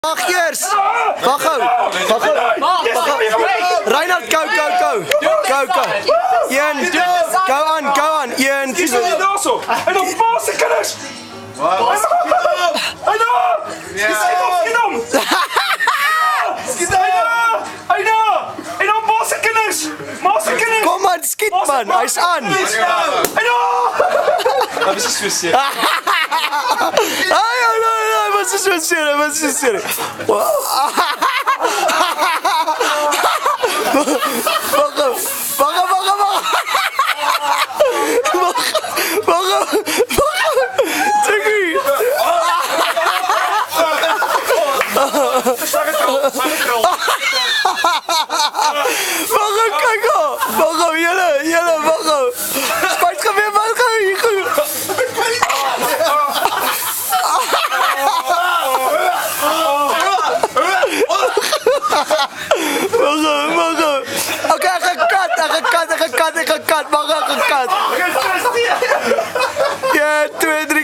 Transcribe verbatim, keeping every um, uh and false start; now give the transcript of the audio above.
Wacht eers! Wacht gauw! Wacht gauw! Reinhard, go, go, go! Go, go! Ian, go on, go on! Ian, die staat niet daar zo! En dan passen kennis! Wat? En dan! Schiet op, schiet om! Schiet op! En dan! En dan passen kennis! Passen kennis! Kom man, schiet man! Hij is aan! En dan! Dat is een suicide. Ai, ai, ai, ai, wat is het serieus? Wat is het serieus? Wacht Wacht, wacht, wacht, wacht! Wacht, wacht, wacht! Tikkie! Wacht, kijk al! Wacht, jullie, jullie, wacht! Spuit geweer, wat ga je hier? Wacht, wacht. Oké, hij gaat kat, hij gaat kat, hij gaat kat, hij gaat kat, wacht, hij gaat kat. Ja, twee, drie.